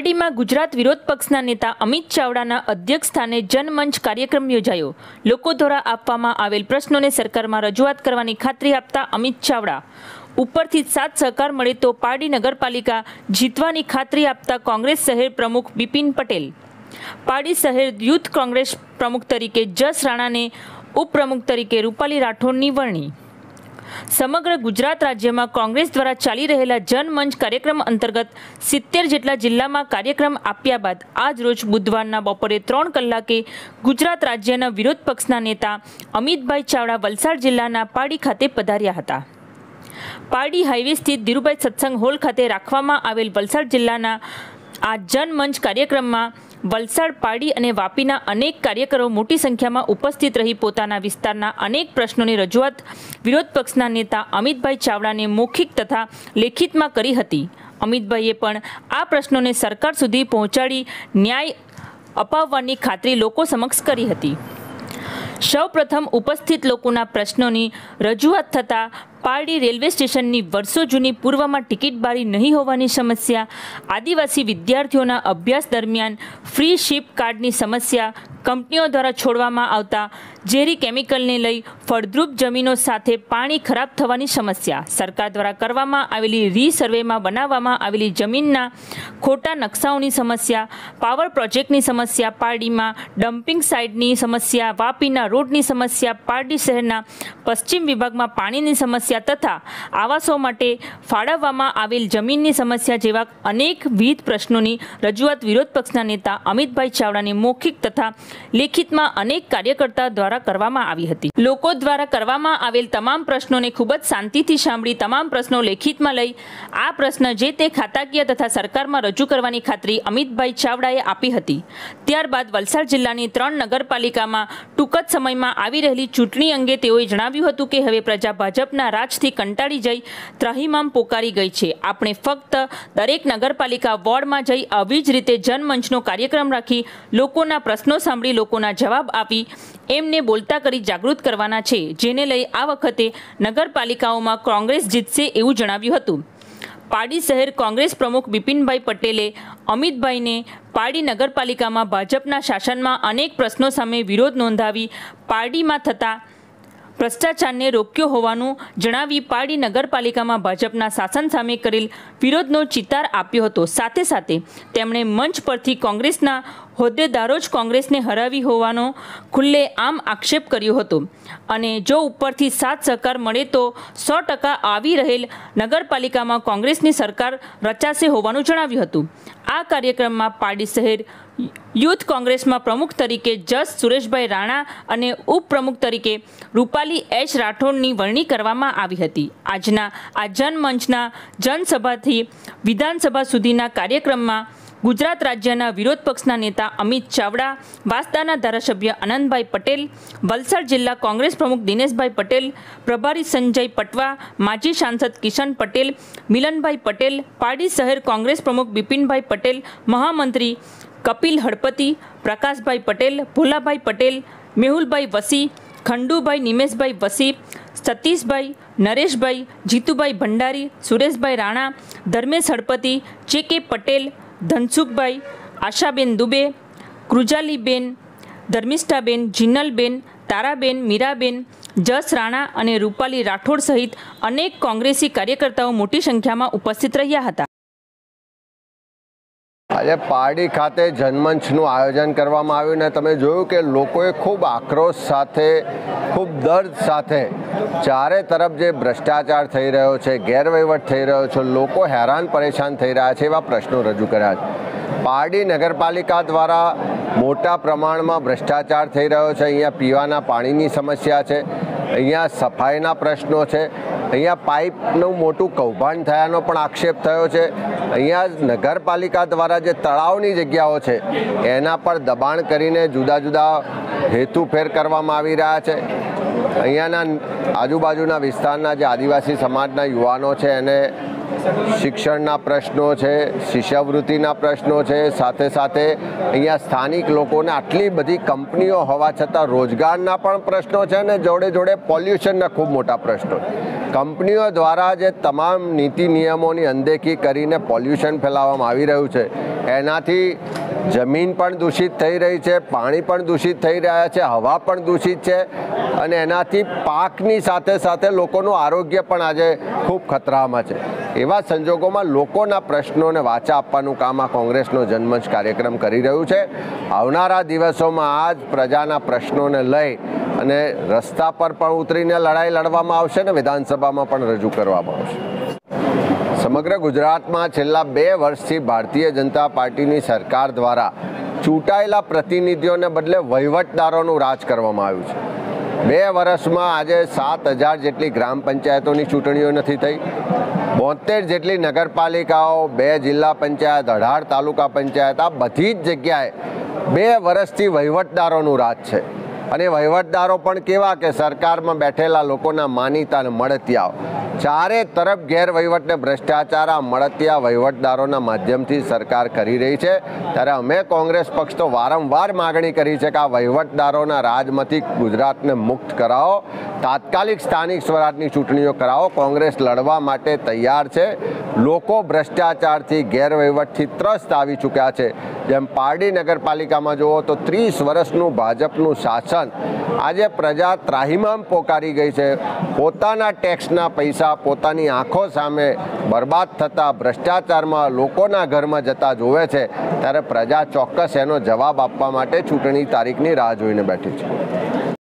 પારડીમાં ગુજરાત વિરોધ પક્ષના નેતા અમિત ચાવડાના અધ્યક્ષસ્થાને જનમંચ કાર્યક્રમ યોજાયો। લોકો દ્વારા આપવામાં આવેલ પ્રશ્નોને સરકારમાં રજૂઆત કરવાની ખાતરી આપતા અમિત ચાવડા ઉપરથી સાથ સહકાર મળે તો પારડી નગરપાલિકા જીતવાની ખાતરી આપતા કોંગ્રેસ શહેર પ્રમુખ બિપિન પટેલ, પારડી શહેર યુથ કોંગ્રેસ પ્રમુખ તરીકે જસ રાણાને ઉપપ્રમુખ તરીકે રૂપાલી રાઠોડની વરણી। સમગ્ર ગુજરાત રાજ્યમાં કોંગ્રેસ દ્વારા ચાલી રહેલા જનમંચ કાર્યક્રમ અંતર્ગત 70 જેટલા જિલ્લામાં કાર્યક્રમ આપ્યા બાદ આજ રોજ બુધવારના બપોરે 3 કલાકે ગુજરાત રાજ્યના વિરોધ પક્ષના નેતા અમિતભાઈ ચાવડા વલસાડ જિલ્લાના પારડી ખાતે પધાર્યા હતા। પારડી હાઈવે સ્થિત ધીરુભાઈ સત્સંગ હોલ ખાતે રાખવામાં આવેલ વલસાડ જિલ્લાના આ જનમંચ કાર્યક્રમમાં વલસાડ, પારડી અને વાપીના અનેક કાર્યકરો મોટી સંખ્યામાં ઉપસ્થિત રહી પોતાના વિસ્તારના અનેક પ્રશ્નોની રજૂઆત વિરોધ પક્ષના નેતા અમિતભાઈ ચાવડાને મૌખિક તથા લેખિતમાં કરી હતી। અમિતભાઈએ પણ આ પ્રશ્નોને સરકાર સુધી પહોંચાડી ન્યાય અપાવવાની ખાતરી લોકો સમક્ષ કરી હતી। સૌપ્રથમ ઉપસ્થિત લોકોના પ્રશ્નોની રજૂઆત થતાં પારડી રેલવે સ્ટેશનની વર્ષો જૂની પૂર્વમાં ટિકિટ બારી નહીં હોવાની સમસ્યા, આદિવાસી વિદ્યાર્થીઓના અભ્યાસ દરમિયાન ફ્રી શિપ કાર્ડની સમસ્યા, કંપનીઓ દ્વારા છોડવામાં આવતા ઝેરી કેમિકલને લઈ ફળદ્રુપ જમીનો સાથે પાણી ખરાબ થવાની સમસ્યા, સરકાર દ્વારા કરવામાં આવેલી રીસર્વેમાં બનાવવામાં આવેલી જમીનના ખોટા નકશાઓની સમસ્યા, પાવર પ્રોજેક્ટની સમસ્યા, પારડીમાં ડમ્પિંગ સાઇટની સમસ્યા, વાપીના રોડની સમસ્યા, પારડી શહેરના પશ્ચિમ વિભાગમાં પાણીની સમસ્યા તથા આવાસો માટે ફાળવવામાં આવેલ જમીનની સમસ્યા જેવા અનેકવિધ પ્રશ્નોની રજૂઆત વિરોધ પક્ષના નેતા અમિતભાઈ ચાવડાને મૌખિક તથા લેખિતમાં અનેક કાર્યકર્તા દ્વારા કરવામાં આવી હતી। લોકો દ્વારા કરવામાં આવેલ તમામ પ્રશ્નોને ખૂબ જ શાંતિથી સાંભળી તમામ પ્રશ્નો લેખિતમાં લઈ આ પ્રશ્ન જે તે ખાતાકીય તથા સરકારમાં રજૂ કરવાની ખાતરી અમિતભાઈ ચાવડાએ આપી હતી। ત્યારબાદ વલસાડ જિલ્લાની 3 નગરપાલિકામાં ટૂંક જ સમયમાં આવી રહેલી ચૂંટણી અંગે તેઓએ જણાવ્યું હતું કે હવે પ્રજા ભાજપના રાજથી કંટાળી જઈ ત્રાહિમામ પોકારી ગઈ છે। આપણે ફક્ત દરેક નગરપાલિકા વોર્ડમાં જઈ આવી જ રીતે જનમંચનો કાર્યક્રમ રાખી લોકોના પ્રશ્નો સાંભળી લોકોના જવાબ આપી એમને બોલતા કરી જાગૃત કરવાના છે, જેને લઈ આ વખતે નગરપાલિકાઓમાં કોંગ્રેસ જીતશે એવું જણાવ્યું હતું। પારડી શહેર કોંગ્રેસ પ્રમુખ બિપિનભાઈ પટેલે અમિતભાઈને પારડી નગરપાલિકામાં ભાજપના શાસનમાં અનેક પ્રશ્નો સામે વિરોધ નોંધાવી પારડીમાં થતા ભ્રષ્ટાચારને રોક્યો હોવાનું જણાવી પારડી નગરપાલિકામાં ભાજપના શાસન સામે કરેલ વિરોધનો ચિતાર આપ્યો હતો। સાથે સાથે તેમણે મંચ પરથી કોંગ્રેસના હોદ્દેદારો જ કોંગ્રેસને હરાવી હોવાનો ખુલ્લેઆમ આક્ષેપ કર્યો હતો અને જો ઉપરથી સાથ સહકાર મળે તો 100% આવી રહેલ નગરપાલિકામાં કોંગ્રેસની સરકાર રચાશે હોવાનું જણાવ્યું હતું। આ કાર્યક્રમમાં પારડી શહેર યુથ કોંગ્રેસમાં પ્રમુખ તરીકે જસ સુરેશભાઈ રાણા અને ઉપપ્રમુખ તરીકે રૂપાલી એચ રાઠોડની વરણી કરવામાં આવી હતી। આજના આ જનમંચના જનસભાથી વિધાનસભા સુધીના કાર્યક્રમમાં ગુજરાત રાજ્યના વિરોધ પક્ષના નેતા અમિત ચાવડા, વાંસદાના ધારાસભ્ય આનંદભાઈ પટેલ, વલસાડ જિલ્લા કોંગ્રેસ પ્રમુખ દિનેશભાઈ પટેલ, પ્રભારી સંજય પટવા, માજી સાંસદ કિશન પટેલ, મિલનભાઈ પટેલ, પારડી શહેર કોંગ્રેસ પ્રમુખ બિપિનભાઈ પટેલ, મહામંત્રી કપિલ હળપતિ, પ્રકાશભાઈ પટેલ, ભોલાભાઈ પટેલ, મેહુલભાઈ વસી, ખંડુભાઈ નિમેશભાઈ વસી, સતીશભાઈ, નરેશભાઈ, જીતુભાઈ ભંડારી, સુરેશભાઈ રાણા, ધર્મેશ હળપતિ, જે.કે. પટેલ, ધનસુખભાઈ, આશાબેન દુબે, કૃજાલીબેન, ધર્મિષ્ઠાબેન, જીનલબેન, તારાબેન, મીરાબેન, જસ રાણા અને રૂપાલી રાઠોડ સહિત અનેક કોંગ્રેસી કાર્યકર્તાઓ મોટી સંખ્યામાં ઉપસ્થિત રહ્યા હતા। આજે પારડી ખાતે જનમંચનું આયોજન કરવામાં આવ્યું ને તમે જોયું કે લોકોએ ખૂબ આક્રોશ સાથે, ખૂબ દર્દ સાથે ચારે તરફ જે ભ્રષ્ટાચાર થઈ રહ્યો છે, ગેરવહીવટ થઈ રહ્યો છે, લોકો હેરાન પરેશાન થઈ રહ્યા છે એવા પ્રશ્નો રજૂ કર્યા છે। પારડી નગરપાલિકા દ્વારા મોટા પ્રમાણમાં ભ્રષ્ટાચાર થઈ રહ્યો છે। અહીંયા પીવાના પાણીની સમસ્યા છે, અહીંયા સફાઈના પ્રશ્નો છે, અહીંયા પાઇપનું મોટું કૌભાંડ થયાનો પણ આક્ષેપ થયો છે। અહીંયા નગરપાલિકા દ્વારા જે તળાવની જગ્યાઓ છે એના પર દબાણ કરીને જુદા જુદા હેતુફેર કરવામાં આવી રહ્યા છે। અહીંયાના આજુબાજુના વિસ્તારના જે આદિવાસી સમાજના યુવાનો છે એને શિક્ષણના પ્રશ્નો છે, શિષ્યવૃત્તિના પ્રશ્નો છે, સાથે સાથે અહીંયા સ્થાનિક લોકોને આટલી બધી કંપનીઓ હોવા છતાં રોજગારના પણ પ્રશ્નો છે અને જોડે જોડે પોલ્યુશનના ખૂબ મોટા પ્રશ્નો છે। કંપનીઓ દ્વારા જે તમામ નીતિ નિયમોની અનદેખી કરીને પોલ્યુશન ફેલાવવામાં આવી રહ્યું છે એનાથી જમીન પણ દૂષિત થઈ રહી છે, પાણી પણ દૂષિત થઈ રહ્યા છે, હવા પણ દૂષિત છે અને એનાથી પાકની સાથે સાથે લોકોનું આરોગ્ય પણ આજે ખૂબ ખતરામાં છે. એવા સંજોગોમાં લોકોના પ્રશ્નોને વાચા આપવાનું કામ આ કોંગ્રેસનો જનમંચ કાર્યક્રમ કરી રહ્યું છે. આવનારા દિવસોમાં આ જ પ્રજાના પ્રશ્નોને લઈ અને રસ્તા પર પણ ઉતરીને લડાઈ લડવામાં આવશે ને વિધાનસભામાં પણ રજૂ કરવામાં આવશે. સમગ્ર ગુજરાતમાં છેલ્લા 2 વર્ષથી ભારતીય જનતા પાર્ટીની સરકાર દ્વારા ચૂંટાયેલા પ્રતિનિધિઓને બદલે વહીવટદારોનું રાજ કરવામાં આવ્યું છે. 2 વર્ષમાં આજે 7,000 જેટલી ગ્રામ પંચાયતોની ચૂંટણીઓ નથી થઈ, 72 જેટલી નગરપાલિકાઓ, 2 જિલ્લા પંચાયત, 18 તાલુકા પંચાયત, આ બધી જ જગ્યાએ 2 વર્ષથી વહીવટદારોનું રાજ છે. અને વહીવટદારો પણ કેવા કે સરકારમાં બેઠેલા લોકોના માનીતા અને મળતિયાઓ. ચારે તરફ ગેરવહીવટ ને ભ્રષ્ટાચાર આ મળતિયા વહીવટદારોના માધ્યમથી સરકાર કરી રહી છે. ત્યારે અમે કોંગ્રેસ પક્ષ તો વારંવાર માગણી કરી છે કે આ વહીવટદારોના રાજમાંથી ગુજરાતને મુક્ત કરાવો, તાત્કાલિક સ્થાનિક સ્વરાજની ચૂંટણીઓ કરાવો. કોંગ્રેસ લડવા માટે તૈયાર છે. લોકો ભ્રષ્ટાચારથી ગેરવહીવટથી ત્રસ્ત આવી ચૂક્યા છે. જેમ પારડી નગરપાલિકામાં જુઓ તો 30 વર્ષનું ભાજપનું શાસન આજે પ્રજા ત્રાહિમામ પોકારી ગઈ છે. પોતાના ટેક્સના પૈસા પોતાની આંખો સામે બરબાદ થતા ભ્રષ્ટાચારમાં લોકોના ઘરમાં જતા જોવે છે. ત્યારે પ્રજા ચોક્કસ એનો જવાબ આપવા માટે ચૂંટણી તારીખની રાહ જોઈને બેઠી છે.